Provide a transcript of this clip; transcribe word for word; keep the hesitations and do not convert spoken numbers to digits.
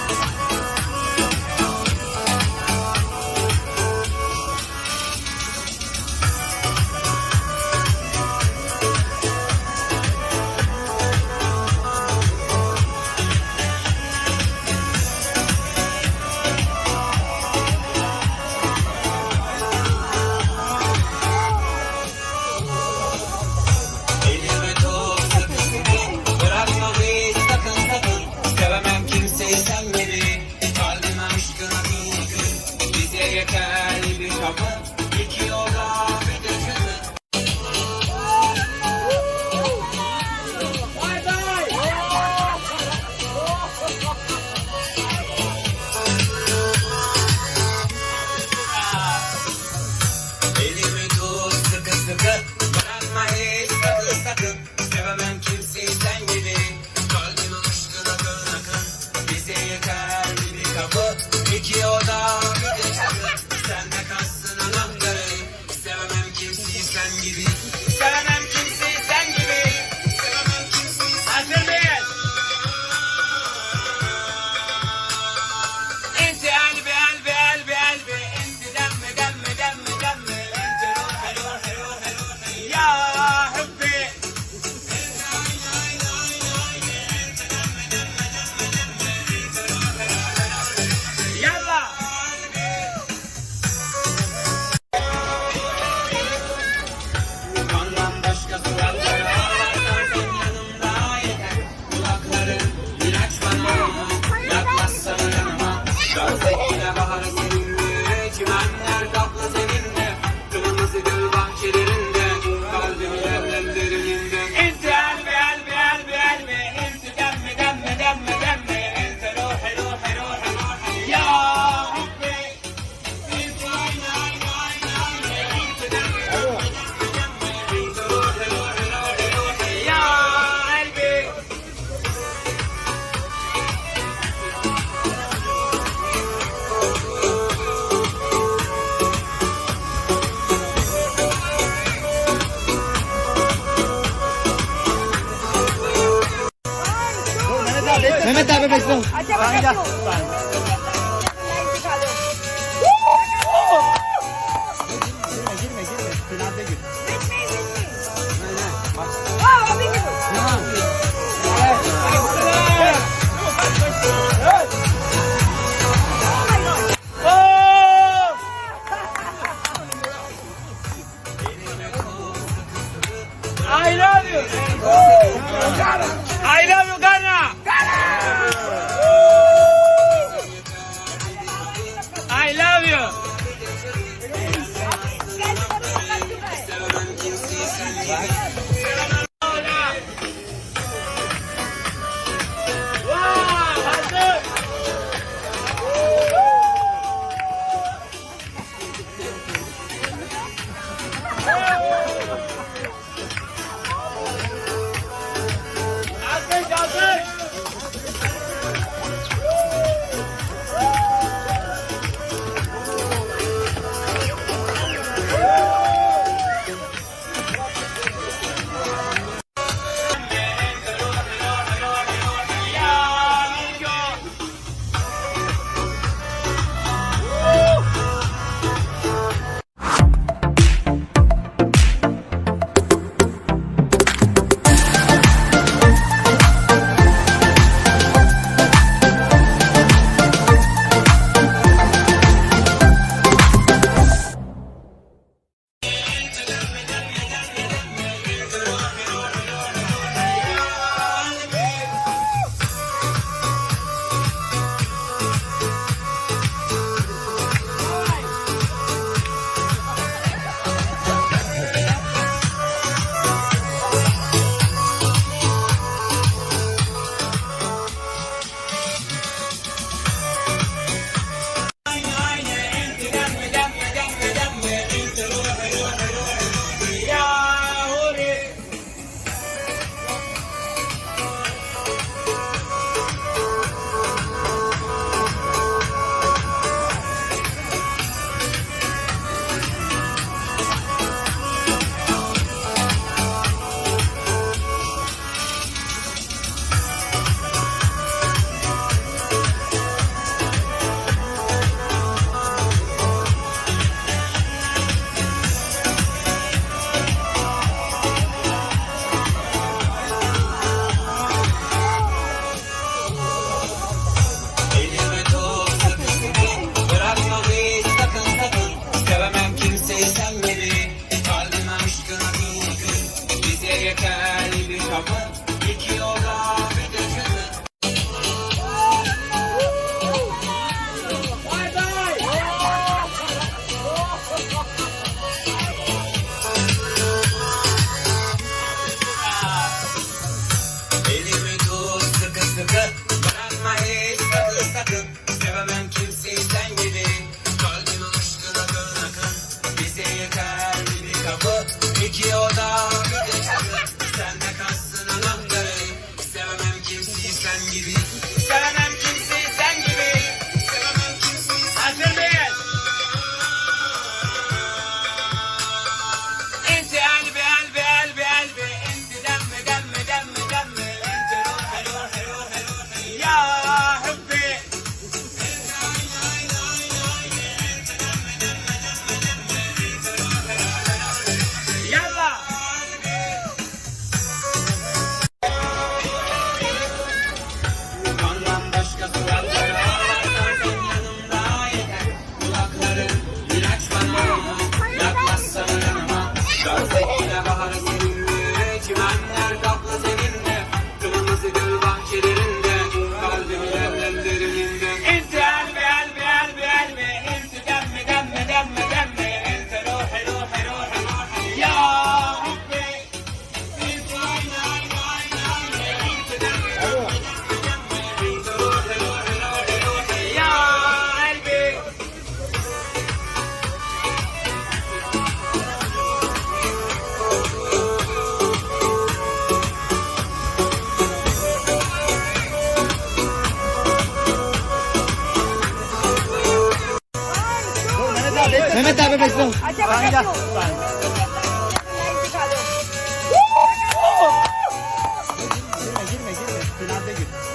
Mehmet abi bekle. Acaba gel. Girme girme girme. Finalde gir. Bitmeyin bitmeyin. Aynen. Bak. Aa abi gibi. Tamam. I love you. I love you, Ghana. Ghana. sakın. Sevemem kimseyi sen gibi. Kalbime aşkına akın akın. Bize yeter bir kapı. İki oda bir çatı. Sende kalsın anahtarı. Sevemem kimseyi sen gibi. Sevemem kimseyi sen gibi. Sevemem kimseyi sen gibi. Hazır mıyız? Enti elbi elbi elbi elbi. Enti demme demme demme demme. Enti ruhi ruhi ruhi ruhi. Ya Hubbi. Yalla. Ondan başka suallar ararsan yanımda yeter. Kulakların ilaç bana. Yaklaşsana yanıma. Gözlerine baharı seninle. Çimenler kaplı seninle. Kırmızı gül bahçelerinde. Kalbimin ellerinde. Enti elbi elbi elbi elbi. Enti demme demme demme demme. Enti ruhi ruhi ruhi ruhi. Ya Hubbi. Enti aynı aynı aynı aynı. Enti demme demme demme demme. Enti ruhi ruhi ruhi ruhi. Ya elbi. Mehmet abi bekle. Mehmet abi bekle. Acaba Ben kaç gel. yol? Girme girme girme. Finalde gir.